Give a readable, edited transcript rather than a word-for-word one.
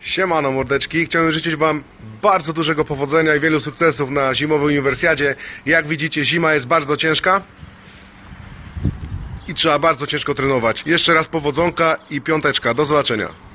Siemano mordeczki, chciałem życzyć Wam bardzo dużego powodzenia i wielu sukcesów na zimowej uniwersjadzie. Jak widzicie, zima jest bardzo ciężka i trzeba bardzo ciężko trenować. Jeszcze raz powodzonka i piąteczka, do zobaczenia.